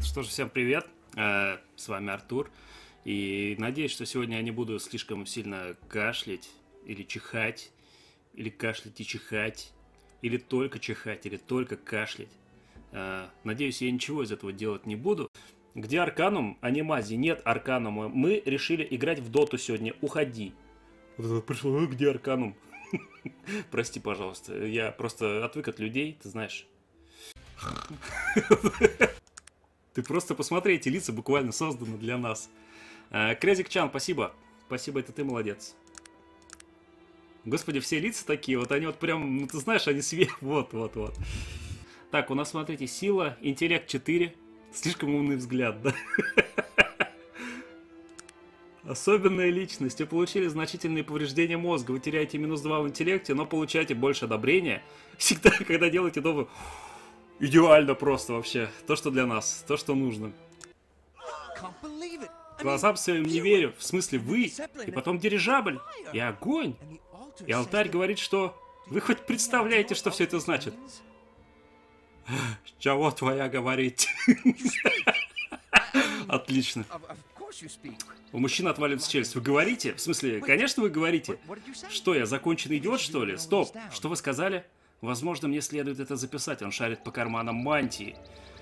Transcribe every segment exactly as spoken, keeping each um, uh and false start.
Что же, всем привет, э, с вами Артур, и надеюсь, что сегодня я не буду слишком сильно кашлять, или чихать, или кашлять и чихать, или только чихать, или только кашлять. Э, надеюсь, я ничего из этого делать не буду. Где Арканум? Анимази, нет Арканума, мы решили играть в доту сегодня, уходи. Вот это пришло, где Арканум? Прости, пожалуйста, я просто отвык от людей, ты знаешь. Ты просто посмотри, эти лица буквально созданы для нас. Крезик-чан, спасибо. Спасибо, это ты молодец. Господи, все лица такие, вот они вот прям, ну ты знаешь, они свет. Вот, вот, вот. Так, у нас, смотрите, сила, интеллект четыре. Слишком умный взгляд, да? Особенная личность. Вы получили значительные повреждения мозга. Вы теряете минус два в интеллекте, но получаете больше одобрения. Всегда, когда делаете новую... Идеально просто вообще. То, что для нас. То, что нужно. Глазам своим не верю. В смысле вы, и потом дирижабль, и огонь. И алтарь говорит, что... Вы хоть представляете, что все это значит? Чего твоя говорит? Отлично. У мужчины отваливается челюсть. Вы говорите? В смысле, конечно вы говорите. Что, я законченный идиот, что ли? Стоп. Что вы сказали? Возможно, мне следует это записать. Он шарит по карманам мантии.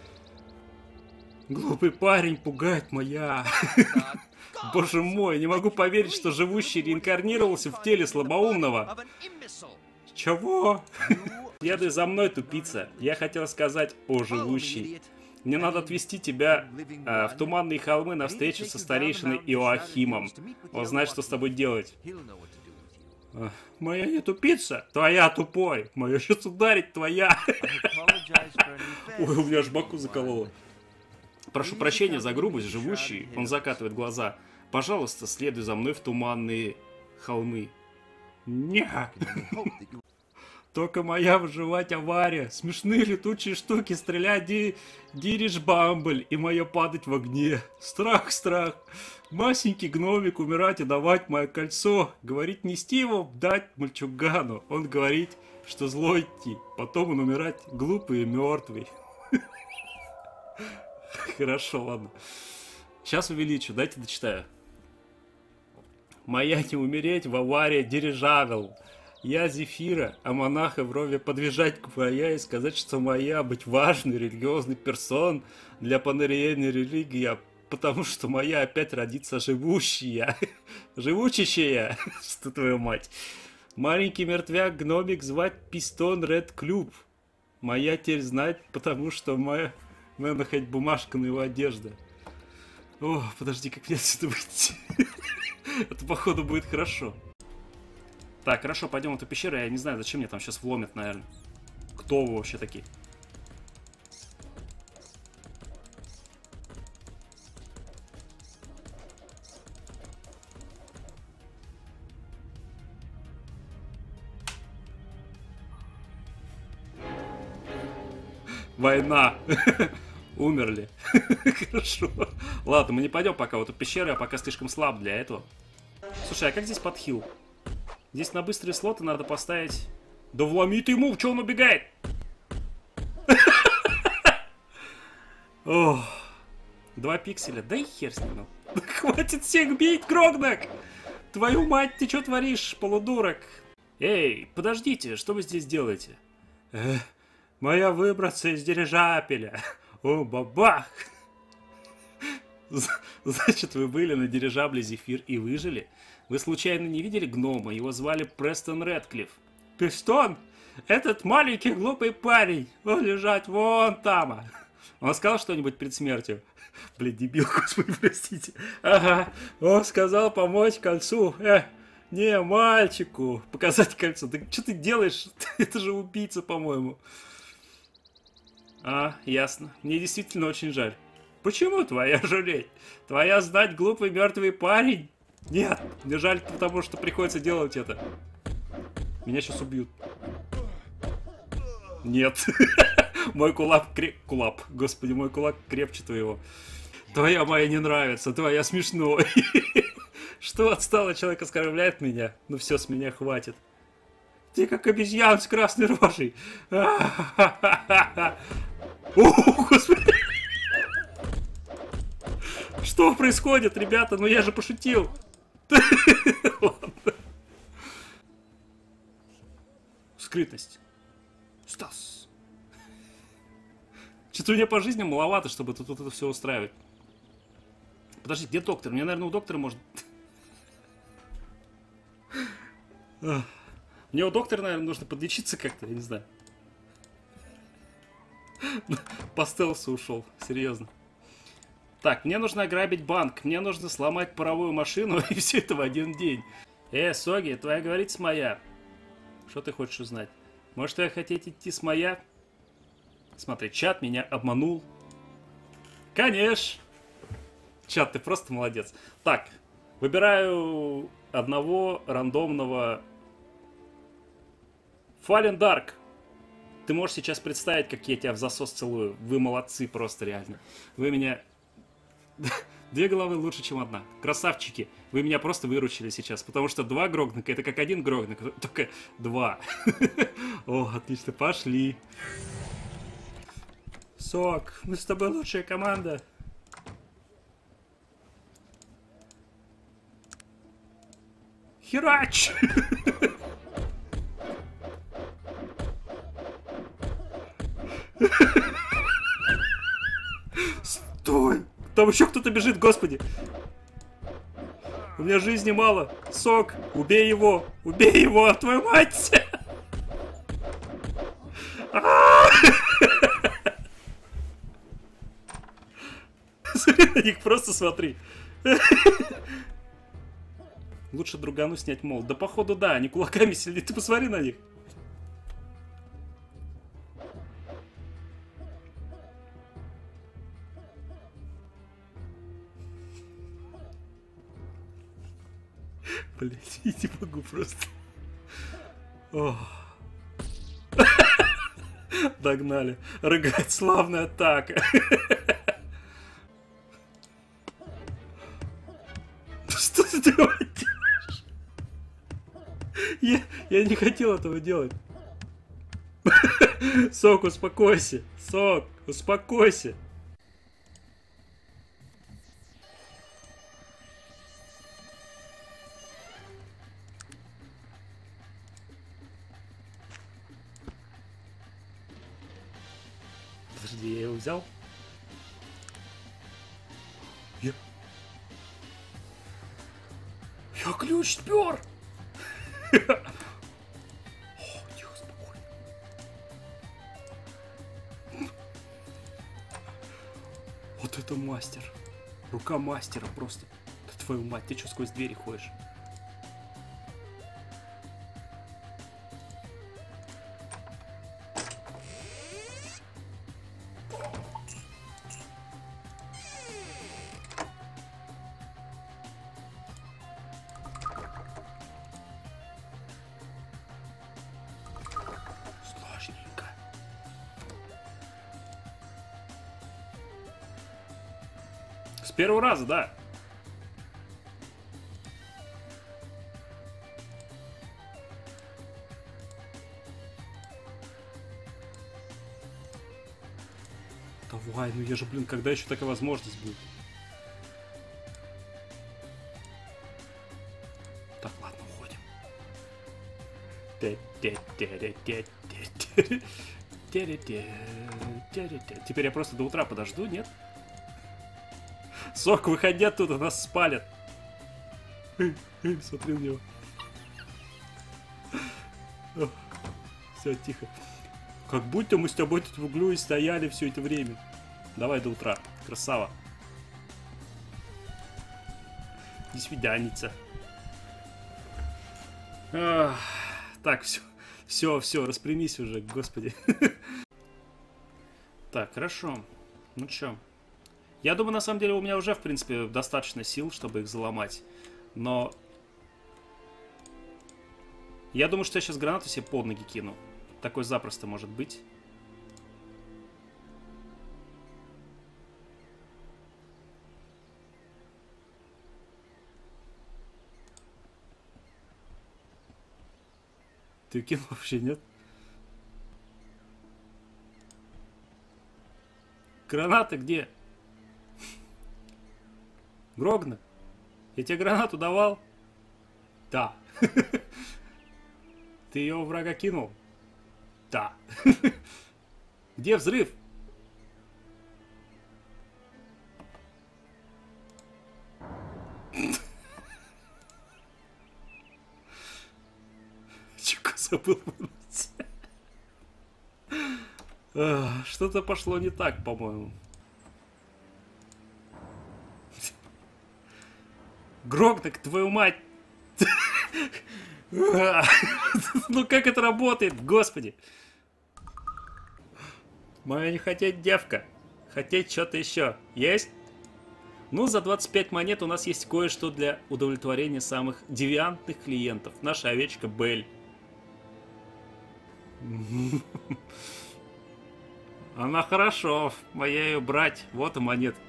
Глупый парень пугает моя. Боже мой, не могу поверить, что живущий реинкарнировался в теле слабоумного. Чего? Следуй за мной, тупица. Я хотел сказать о живущий. Мне надо отвезти тебя э, в туманные холмы на встречу со старейшиной Иоахимом. Он знает, что с тобой делать. Моя не тупица, твоя тупой. Моя сейчас ударить, твоя. Ой, у меня аж боку закололо. Прошу прощения за грубость, живущий. Он закатывает глаза. Пожалуйста, следуй за мной в туманные холмы. Не. Только моя выживать авария. Смешные летучие штуки, стрелять ди... дириж бамбль и мое падать в огне. Страх, страх. Масенький гномик умирать и давать мое кольцо. Говорит, нести его, дать мальчугану. Он говорит, что злой идти. Потом он умирать глупый и мертвый. Хорошо, ладно. Сейчас увеличу, дайте дочитаю. Моя не умереть в аварии дирижабл. Я Зефира, а монаха врове подвижать к моя и сказать, что моя быть важной религиозной персон для панарейной религии, потому что моя опять родится живущая. Живучащая, что твою мать. Маленький мертвяк гномик звать Пистон Ред Клуб. Моя теперь знать, потому что моя... Надо хоть бумажка на его одежда. О, подожди, как мне отсюда выйти? Это, походу, будет хорошо. Так, хорошо, пойдем в эту пещеру. Я не знаю, зачем мне там сейчас вломят, наверное. Кто вы вообще такие? Война. Умерли. Хорошо. Ладно, мы не пойдем пока в эту пещеру, я пока слишком слаб для этого. Слушай, а как здесь подхил? Здесь на быстрые слоты надо поставить... Да вломи ты ему, что он убегает? Ох. Два пикселя, да и хер с ним. Хватит всех бить, Крогнак! Твою мать, ты что творишь, полудурок? Эй, подождите, что вы здесь делаете? Эх, моя выбраться из дирижабеля. О, бабах! Значит, вы были на дирижабле Зефир и выжили? Вы случайно не видели гнома? Его звали Престон Редклифф. Пистон? Этот маленький глупый парень. Он лежать вон там. Он сказал что-нибудь перед смертью? Блин, дебил, господи, простите. Ага, он сказал помочь кольцу. Э, не, мальчику. Показать кольцо. Да что ты делаешь? Это же убийца, по-моему. А, ясно. Мне действительно очень жаль. Почему твоя жалеть? Твоя знать глупый мертвый парень? Нет, мне жаль, потому что приходится делать это. Меня сейчас убьют. Нет. Мой кулак креп... Кулак. Господи, мой кулак крепче твоего. Твоя моя не нравится, твоя смешной. Что отсталый человек оскорбляет меня? Ну все, с меня хватит. Ты как обезьян с красной рожей. О, господи. Что происходит, ребята? Ну я же пошутил. Ладно. Скрытность. Стас. Что-то у меня по жизни маловато, чтобы тут, тут это все устраивать. Подожди, где доктор? Мне, наверное, у доктора может... Мне у доктора, наверное, нужно подлечиться как-то, я не знаю. По стелсу ушел, серьезно. Так, мне нужно ограбить банк, мне нужно сломать паровую машину, и все это в один день. Э, Соги, твоя говорится моя. Что ты хочешь узнать? Может, вы хотите идти с моя? Смотри, чат меня обманул. Конечно. Чат, ты просто молодец. Так, выбираю одного рандомного... Fallen Dark. Ты можешь сейчас представить, как я тебя в засос целую. Вы молодцы просто, реально. Вы меня... Две головы лучше, чем одна. Красавчики. Вы меня просто выручили сейчас. Потому что два грогнака — это как один грогнак. Только два. О, отлично. Пошли. Сок, мы с тобой лучшая команда. Херач! Стой! Там еще кто-то бежит, господи! У меня жизни мало. Сок, убей его! Убей его, твою мать! Смотри на них, просто смотри. Лучше другану снять молот. Да походу да, они кулаками сильнее. Ты посмотри на них. Блять, я не могу просто. О. Догнали. Рыгать, славная атака. Что ты делаешь? Я, я не хотел этого делать. Сок, успокойся. Сок, успокойся. Подожди, я его взял? Я... Я ключ спер! О, тихо, спокойно. Вот это мастер. Рука мастера просто. Да твою мать, ты что сквозь двери ходишь? С первого раза, да. Давай, ну я же, блин, когда еще такая возможность будет? Так, ладно, уходим. Теперь я просто до утра подожду, нет? Сок, выходи оттуда, нас спалят. Смотри на него. Все, тихо. Как будто мы с тобой тут в углу и стояли все это время. Давай до утра. Красава. До свиданица. Ах, так, все. Все, все, распрямись уже, господи. Так, хорошо. Ну чё? Я думаю, на самом деле, у меня уже, в принципе, достаточно сил, чтобы их заломать. Но... Я думаю, что я сейчас гранату себе под ноги кину. Такой запросто может быть. Ты кинул вообще, нет? Гранаты где? Грогна, я тебе гранату давал? Да. Ты ее у врага кинул? Да. Где взрыв? Чего забыл вынуть? Что-то пошло не так, по-моему. Грог, так твою мать! Ну как это работает, господи! Моя не хотеть девка. Хотеть что-то еще. Есть? Ну, за двадцать пять монет у нас есть кое-что для удовлетворения самых девиантных клиентов. Наша овечка Белль. Она хорошо. Моя ее брать. Вот и монетки.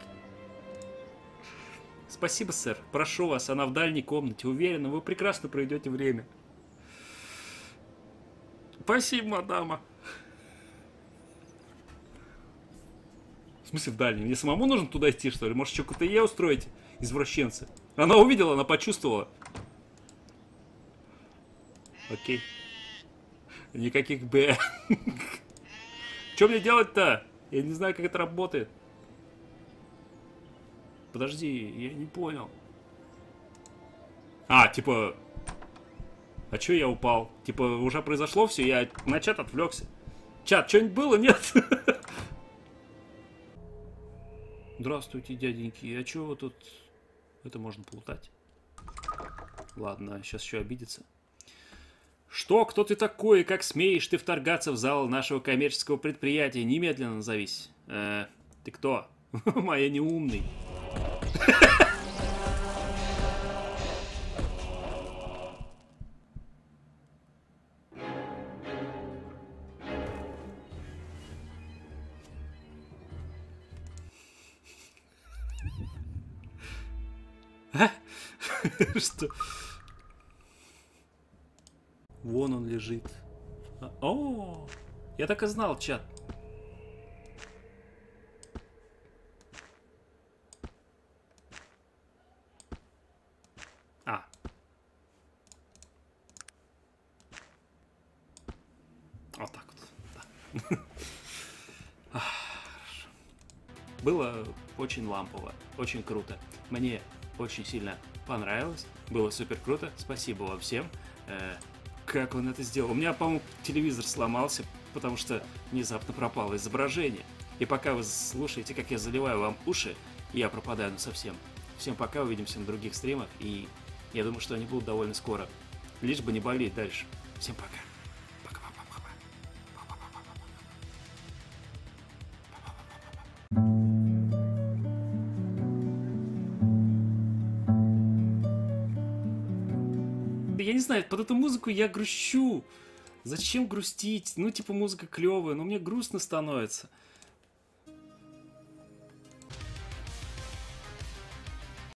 Спасибо, сэр. Прошу вас, она в дальней комнате. Уверена, вы прекрасно проведете время. Спасибо, мадама. В смысле в дальней? Мне самому нужно туда идти, что ли? Может, что какое-то е устроить, извращенцы? Она увидела, она почувствовала. Окей. Никаких б. Что мне делать-то? Я не знаю, как это работает. Подожди, я не понял. А, типа... А чё я упал? Типа, уже произошло все, я на чат отвлекся. Чат, что-нибудь было, нет? Здравствуйте, дяденьки. А чё вы тут... Это можно плутать. Ладно, сейчас еще обидится. Что? Кто ты такой? Как смеешь ты вторгаться в зал нашего коммерческого предприятия? Немедленно назовись. Э, ты кто? Моя неумный. А? Что? Вон он лежит. А, о, я так и знал, чат. А. Вот так вот. Да. Было очень лампово, очень круто. Мне очень сильно понравилось. Было супер круто. Спасибо вам всем. Э, как он это сделал? У меня, по-моему, телевизор сломался, потому что внезапно пропало изображение. И пока вы слушаете, как я заливаю вам уши, я пропадаю насовсем. Всем пока, увидимся на других стримах. И я думаю, что они будут довольно скоро. Лишь бы не болеть дальше. Всем пока. Я не знаю, под эту музыку я грущу. Зачем грустить? Ну, типа, музыка клевая, но мне грустно становится.